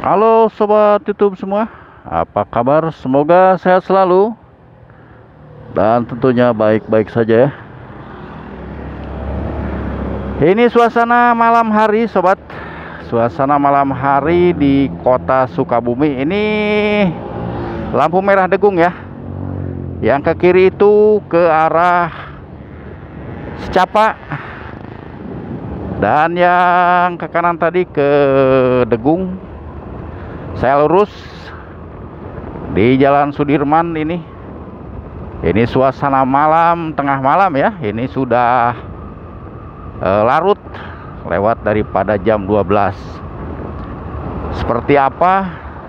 Halo sobat YouTube semua, apa kabar? Semoga sehat selalu dan tentunya baik-baik saja ya. Ini suasana malam hari sobat, suasana malam hari di kota Sukabumi. Ini lampu merah Degung ya. Yang ke kiri itu ke arah Secapa, dan yang ke kanan tadi ke Degung. Saya lurus di Jalan Sudirman ini. Ini suasana malam, tengah malam ya. Ini sudah larut, lewat daripada jam 12. Seperti apa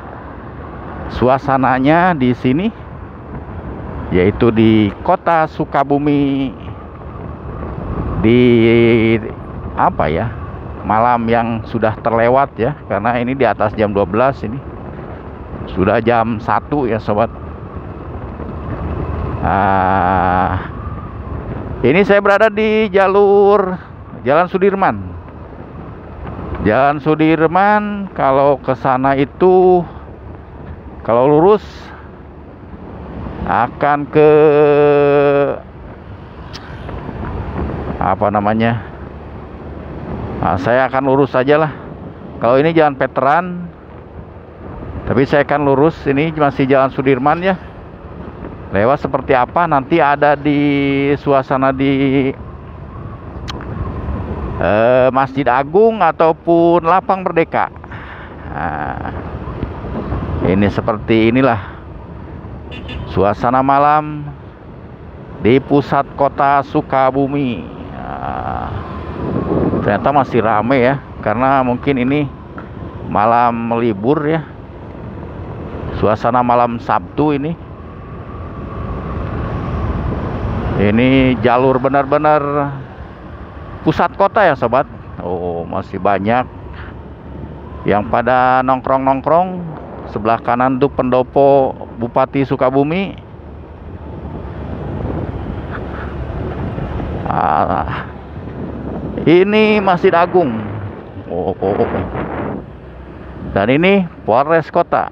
suasananya di sini? Yaitu di kota Sukabumi, di apa ya, malam yang sudah terlewat ya, karena ini di atas jam 12, ini sudah jam 1 ya sobat. Ini saya berada di jalur Jalan Sudirman. Jalan Sudirman, kalau ke sana itu kalau lurus akan ke apa namanya? Saya akan lurus saja lah. Kalau ini jalan veteran, tapi saya akan lurus. Ini masih Jalan Sudirman ya. Lewat seperti apa nanti ada di suasana di Masjid Agung ataupun Lapang Merdeka. Ini seperti inilah suasana malam di pusat kota Sukabumi. Ternyata masih rame ya, karena mungkin ini malam libur ya, suasana malam Sabtu ini. Ini jalur benar-benar pusat kota ya sobat. Oh, masih banyak yang pada nongkrong-nongkrong. Sebelah kanan itu pendopo Bupati Sukabumi. Ini Masjid Agung. Dan ini Polres Kota.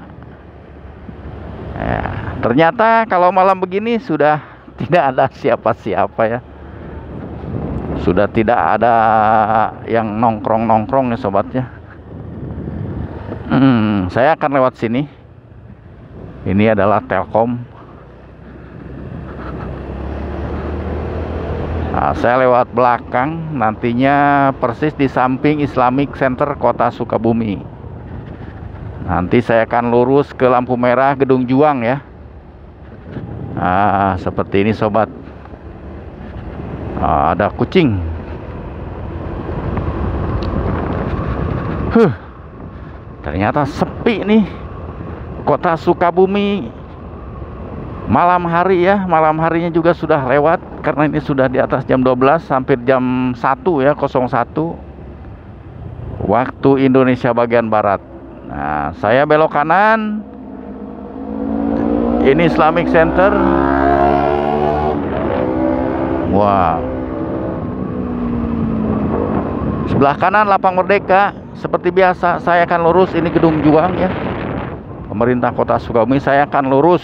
Ternyata kalau malam begini sudah tidak ada siapa-siapa ya. Sudah tidak ada yang nongkrong-nongkrong ya sobatnya. Saya akan lewat sini. Ini adalah Telkom. Saya lewat belakang, nantinya persis di samping Islamic Center Kota Sukabumi. Nanti saya akan lurus ke lampu merah Gedung Juang ya. Seperti ini sobat. Ada kucing. Ternyata sepi nih Kota Sukabumi malam hari ya. Malam harinya juga sudah lewat, karena ini sudah di atas jam 12, hampir jam 1 ya, 01 waktu Indonesia bagian Barat. Saya belok kanan. Ini Islamic Center. Wow. Sebelah kanan Lapang Merdeka. Seperti biasa saya akan lurus, ini Gedung Juang ya, pemerintah kota Sukabumi. Saya akan lurus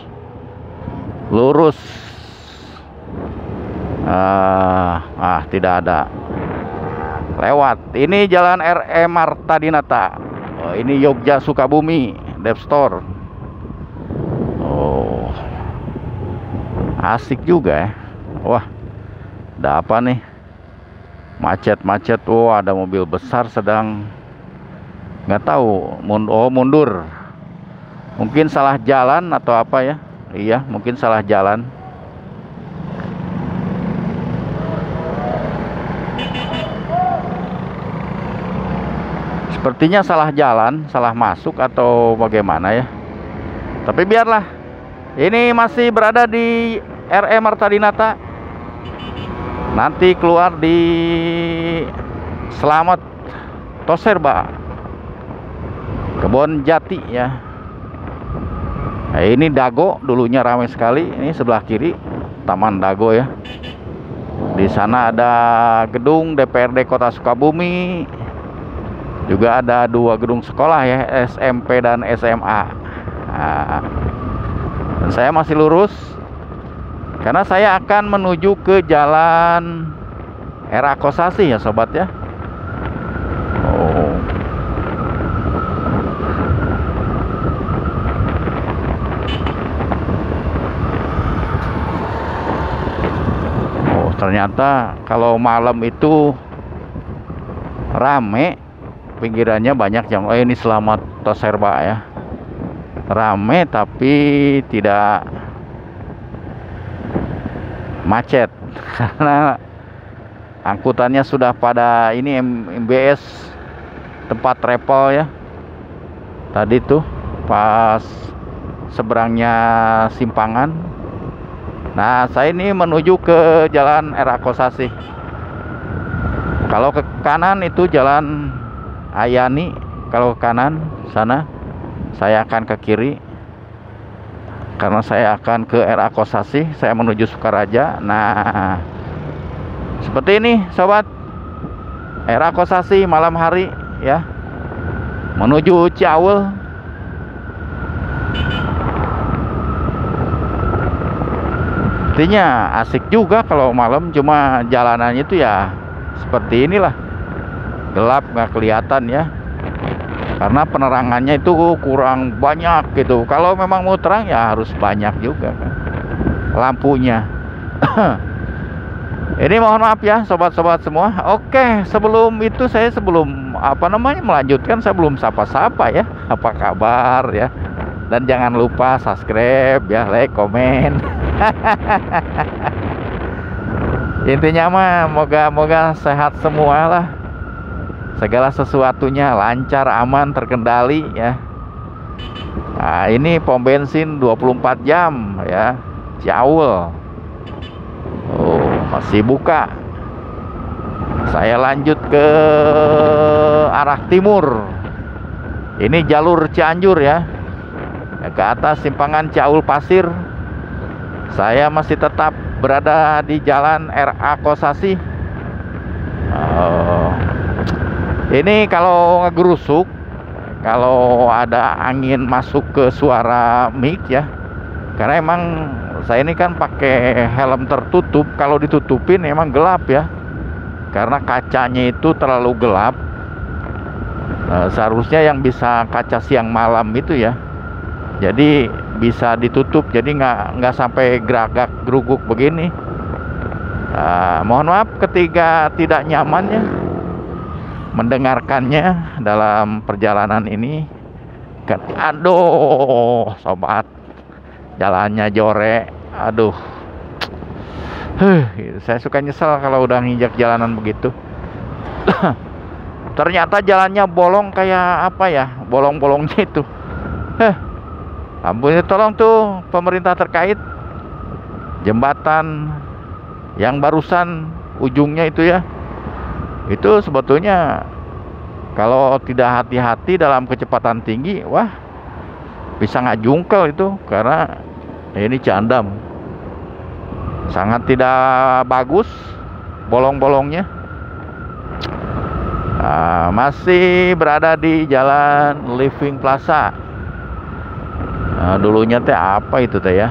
tidak ada lewat. Ini Jalan RE Marta Dinata. Ini Yogja Sukabumi Dep Store. Asik juga ya. Wah, ada apa nih? Macet-macet. Ada mobil besar sedang, nggak tahu, mundur. Mungkin salah jalan atau apa ya. Iya, mungkin salah jalan. Sepertinya salah jalan, salah masuk atau bagaimana ya. Tapi biarlah. Ini masih berada di RE Marta Dinata. Nanti keluar di Selamat Toserba, Kebon Jati ya. Ini Dago, dulunya ramai sekali. Ini sebelah kiri Taman Dago ya. Di sana ada gedung DPRD Kota Sukabumi. Juga ada 2 gedung sekolah ya, SMP dan SMA. Nah, dan saya masih lurus karena saya akan menuju ke jalan Era Kosasih ya sobat ya. Ternyata kalau malam itu rame, pinggirannya banyak yang ini Selamat Toserba ya, rame tapi tidak macet karena angkutannya sudah pada ini MBS tempat travel ya. Tadi tuh pas seberangnya Simpangan. Nah, saya ini menuju ke jalan Era Kosasih. Kalau ke kanan itu jalan Ayani, kalau ke kanan sana saya akan ke kiri karena saya akan ke Era Kosasih, saya menuju Sukaraja. Nah, seperti ini sobat, Era Kosasih malam hari ya, menuju Ciaul. Artinya asik juga kalau malam, cuma jalanannya itu ya seperti inilah, gelap nggak kelihatan ya, karena penerangannya itu kurang banyak gitu. Kalau memang mau terang ya harus banyak juga kan lampunya. Ini mohon maaf ya sobat-sobat semua. Oke, sebelum itu saya melanjutkan, saya belum sapa-sapa ya. Apa kabar ya? Dan jangan lupa subscribe ya, like, komen. Intinya mah moga-moga sehat semua lah, segala sesuatunya lancar, aman, terkendali ya. Nah, ini pom bensin 24 jam ya, Ciaul. Masih buka. Saya lanjut ke arah timur. Ini jalur Cianjur ya, ke atas Simpangan Ciaul Pasir. Saya masih tetap berada di jalan RA Kosasih. Ini kalau ngegerusuk, kalau ada angin masuk ke suara mic ya, karena emang saya ini kan pakai helm tertutup. Kalau ditutupin emang gelap ya, karena kacanya itu terlalu gelap. Seharusnya yang bisa kaca siang malam itu ya, jadi bisa ditutup, jadi nggak sampai geragak geruguk begini. Mohon maaf ketika tidak nyaman ya mendengarkannya dalam perjalanan ini kan. Aduh sobat, jalannya jore, aduh. Saya suka nyesel kalau udah nginjak jalanan begitu. Ternyata jalannya bolong kayak apa ya, bolong-bolongnya itu. Ampun, tolong tuh pemerintah terkait, jembatan yang barusan ujungnya itu ya, itu sebetulnya kalau tidak hati-hati dalam kecepatan tinggi, wah bisa nggak jungkel itu, karena ini Ciandam sangat tidak bagus bolong-bolongnya. Masih berada di jalan Living Plaza. Dulunya teh apa itu teh ya,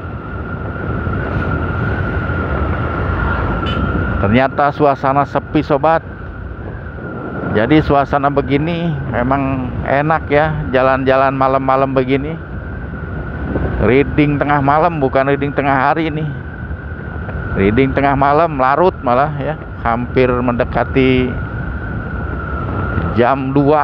ternyata suasana sepi sobat. Jadi suasana begini memang enak ya, jalan-jalan malam-malam begini. Reading tengah malam, bukan reading tengah hari ini, reading tengah malam, larut malah ya, hampir mendekati jam 2.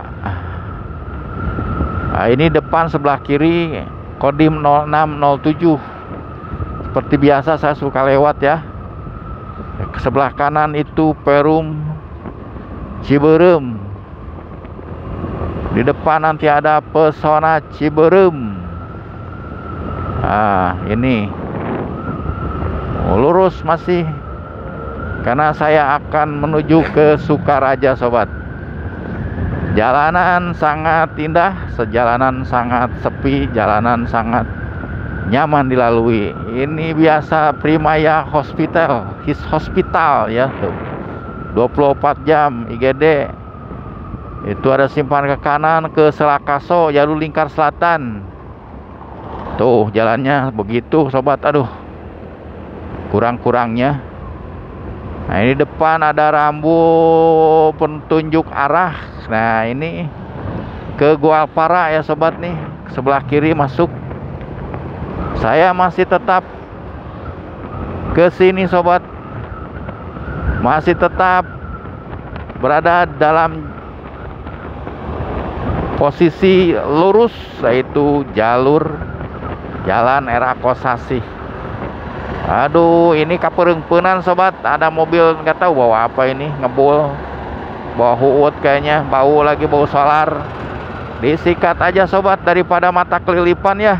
Ini depan sebelah kiri Kodim 0607. Seperti biasa saya suka lewat ya. Ke sebelah kanan itu Perum Ciberem. Di depan nanti ada Pesona Ciberem. Ini lurus masih, karena saya akan menuju ke Sukaraja sobat. Jalanan sangat indah, sejalanan sangat sepi, jalanan sangat nyaman dilalui. Ini biasa Primaya Hospital, His Hospital ya tuh. 24 jam IGD. Itu ada simpan ke kanan ke Selakaso, jalur lingkar selatan. Tuh jalannya begitu sobat. Aduh, kurang-kurangnya. Nah ini depan ada rambu petunjuk arah. Nah ini ke Gualpara ya sobat nih, sebelah kiri masuk. Saya masih tetap ke sini sobat, masih tetap berada dalam posisi lurus, yaitu jalur jalan Era Kosasih. Aduh, ini kaperengpenan sobat, ada mobil nggak tahu bawa apa ini, ngebul, bawa huut kayaknya, bau lagi, bau solar. Disikat aja sobat daripada mata kelilipan ya.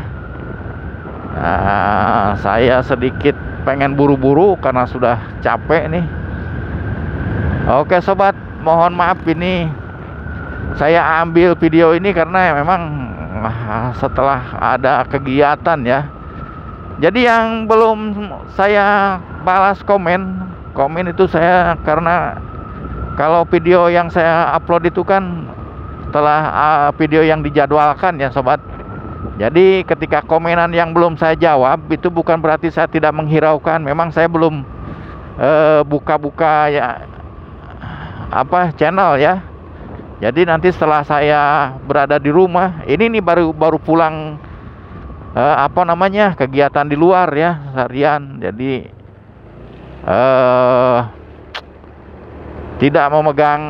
Nah, saya sedikit pengen buru-buru karena sudah capek nih. Oke sobat, mohon maaf ini saya ambil video ini karena memang setelah ada kegiatan ya. Jadi yang belum saya balas komen itu saya, karena kalau video yang saya upload itu kan setelah video yang dijadwalkan ya sobat. Jadi ketika komenan yang belum saya jawab itu bukan berarti saya tidak menghiraukan. Memang saya belum buka-buka ya channel ya. Jadi nanti setelah saya berada di rumah, ini nih baru pulang kegiatan di luar ya seharian. Jadi tidak memegang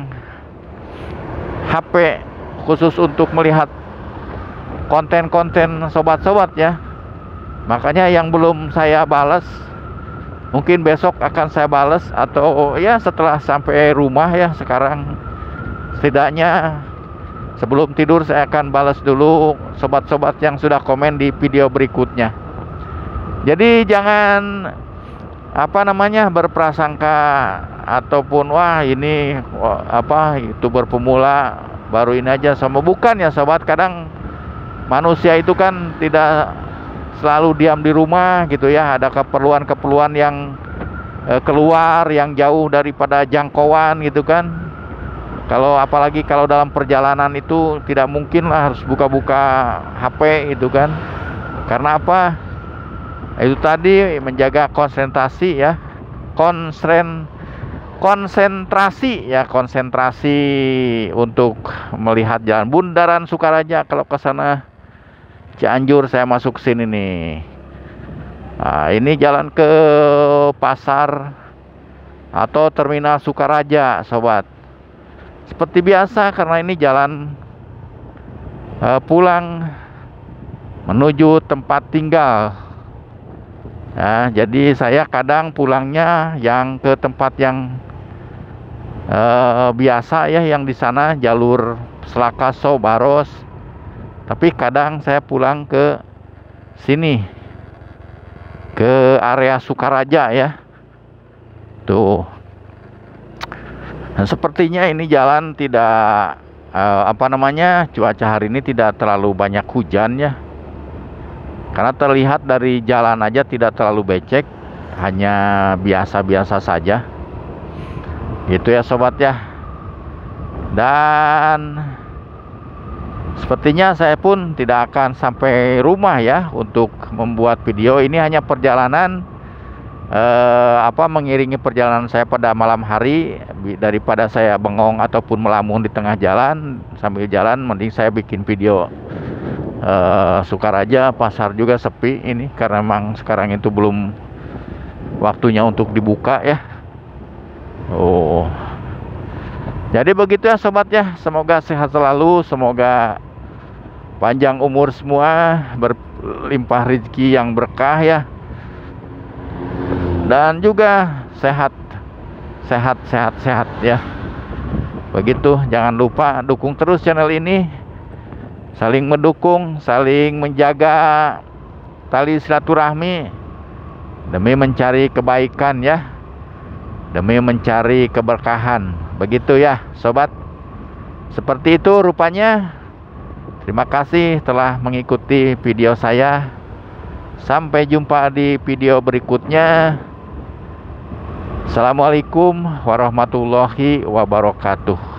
HP khusus untuk melihat konten-konten sobat-sobat ya. Makanya yang belum saya balas mungkin besok akan saya balas, atau ya setelah sampai rumah ya. Sekarang setidaknya sebelum tidur saya akan balas dulu sobat-sobat yang sudah komen di video berikutnya. Jadi jangan berprasangka ataupun wah ini YouTuber pemula baru ini aja sama, bukan ya sobat. Kadang manusia itu kan tidak selalu diam di rumah gitu ya, ada keperluan-keperluan yang keluar, yang jauh daripada jangkauan gitu kan. Apalagi kalau dalam perjalanan itu tidak mungkin lah harus buka-buka HP gitu kan. Karena apa? Itu tadi menjaga konsentrasi ya. Konsentrasi untuk melihat jalan Bundaran Sukaraja. Kalau ke sana Cianjur saya masuk sini nih. Nah, ini jalan ke pasar atau terminal Sukaraja sobat. Seperti biasa karena ini jalan pulang menuju tempat tinggal. Nah, jadi saya kadang pulangnya yang ke tempat yang biasa ya, yang di sana jalur Selakaso, Baros. Tapi kadang saya pulang ke sini, ke area Sukaraja ya. Tuh. Nah, sepertinya ini jalan tidak cuaca hari ini tidak terlalu banyak hujan ya. Karena terlihat dari jalan aja tidak terlalu becek, hanya biasa-biasa saja. Gitu ya sobat ya. Dan sepertinya saya pun tidak akan sampai rumah ya untuk membuat video ini. Hanya perjalanan mengiringi perjalanan saya pada malam hari. Daripada saya bengong ataupun melamun di tengah jalan sambil jalan, mending saya bikin video Sukaraja. Pasar juga sepi ini karena memang sekarang itu belum waktunya untuk dibuka ya. Jadi begitu ya sobat ya. Semoga sehat selalu, semoga panjang umur semua, berlimpah rezeki yang berkah ya. Dan juga sehat ya. Begitu, jangan lupa dukung terus channel ini. Saling mendukung, saling menjaga tali silaturahmi demi mencari kebaikan ya, demi mencari keberkahan. Begitu ya sobat. Seperti itu rupanya. Terima kasih telah mengikuti video saya. Sampai jumpa di video berikutnya. Assalamualaikum warahmatullahi wabarakatuh.